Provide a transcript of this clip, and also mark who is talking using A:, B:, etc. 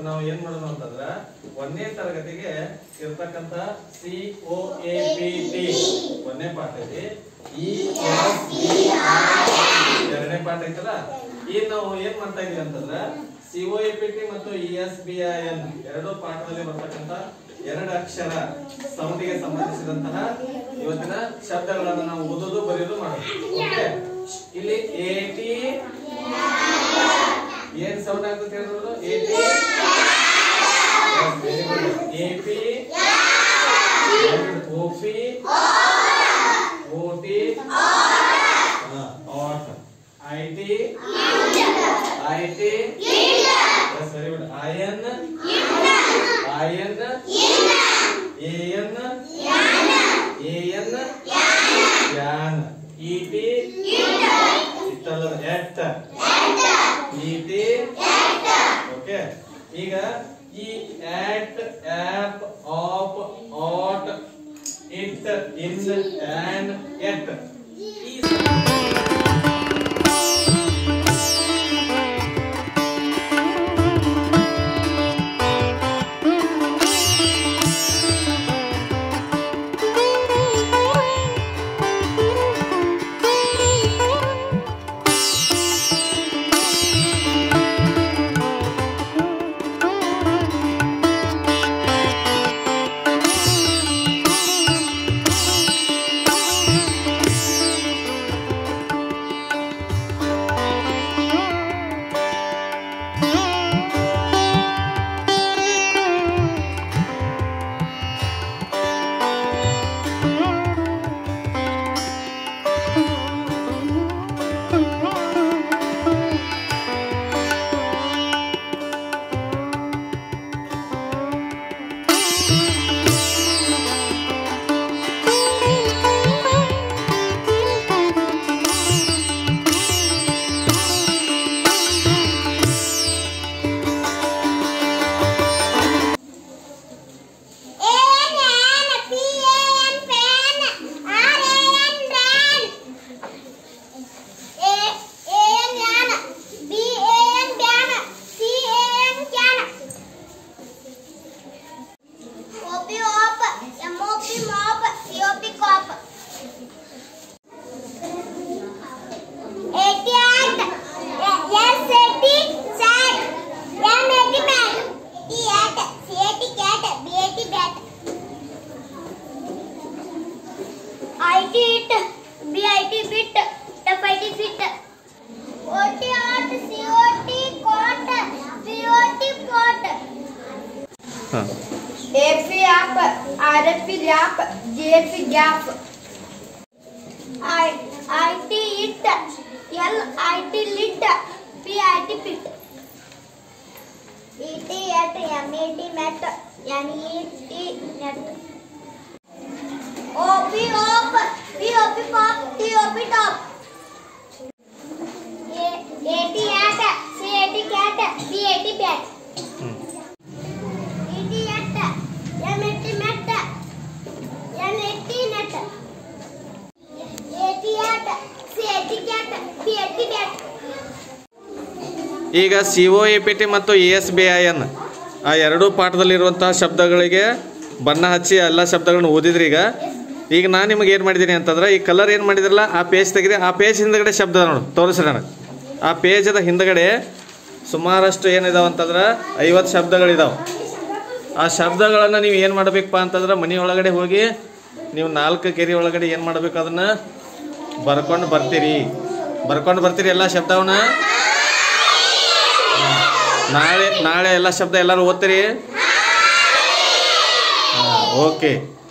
A: ನಾವು ಏನ್ ಮಾಡೋಣ ಅಂತಂದ್ರ 1ನೇ ತರಗತಿಗೆ ಇರತಕ್ಕಂತ COAPT 1ನೇ ಪಾಠ ಇದೆ. ಎರಡನೇ ಪಾಠ ಐತಲ್ಲ, ಈಗ ನಾವು ಏನ್ ಮಾಡ್ತಾ ಇದೀವಿ ಅಂತಂದ್ರ COAPT ಮತ್ತು ESBIN ಎರಡು ಪಾಠದಲ್ಲಿ ಬರ್ತಕ್ಕಂತ 2 ಅಕ್ಷರ ಸೌಂಡಿಗೆ ಸಂಬಂಧಿಸಿದಂತಹ ಇವತ್ತಿನ ಶಬ್ದಗಳನ್ನು ನಾವು ಓದೋದು ಬರೆಯೋದು ಮಾಡೋದು. ಓಕೆ, ಇಲ್ಲಿ AT ಏನ್ ಸೌಂಡ್ ಆಗ್ತದೆ ಹೇಳೋದು? AT, AP, OP, OT, OT, IT, IT, yes, very good. IN, IN, AN, AN, YAN, ET, ಇತ್ತಲ್ಲ ಎಟ್, ET, ಓಕೆ. ಈಗ ಈ at, app, op, ought, it, in, and, yet ಈಗ COAPT ಮತ್ತು ESBIN ಆ ಎರಡೂ ಪಾಠದಲ್ಲಿರುವಂತಹ ಶಬ್ದಗಳಿಗೆ ಬಣ್ಣ ಹಚ್ಚಿ ಎಲ್ಲ ಶಬ್ದಗಳನ್ನು ಓದಿದ್ರಿ. ಈಗ ನಾನು ನಿಮಗೆ ಏನು ಮಾಡಿದ್ದೀನಿ ಅಂತಂದ್ರೆ, ಈ ಕಲರ್ ಏನು ಮಾಡಿದ್ರಲ್ಲ ಆ ಪೇಜ್ ತೆಗೆದು ಆ ಪೇಜ್ ಹಿಂದ್ಗಡೆ ಶಬ್ದ ನೋಡಿ ತೋರಿಸ್ರಿ ನನಗೆ. ಆ ಪೇಜದ ಹಿಂದ್ಗಡೆ ಸುಮಾರಷ್ಟು ಏನಿದಾವೆ ಅಂತಂದ್ರೆ 50 ಶಬ್ದಗಳಿದಾವೆ. ಆ ಶಬ್ದಗಳನ್ನು ನೀವು ಏನು ಮಾಡಬೇಕಪ್ಪ ಅಂತಂದ್ರೆ ಮನೆಯೊಳಗಡೆ ಹೋಗಿ ನೀವು 4 ಕೆರೆ ಒಳಗಡೆ ಏನು ಮಾಡಬೇಕು, ಅದನ್ನು ಬರ್ಕೊಂಡು ಬರ್ತೀರಿ ಎಲ್ಲ ಶಬ್ದವನ್ನ. ನಾಳೆ ಎಲ್ಲ ಶಬ್ದ ಎಲ್ಲರೂ ಓದ್ತೀರಿ. ಓಕೆ.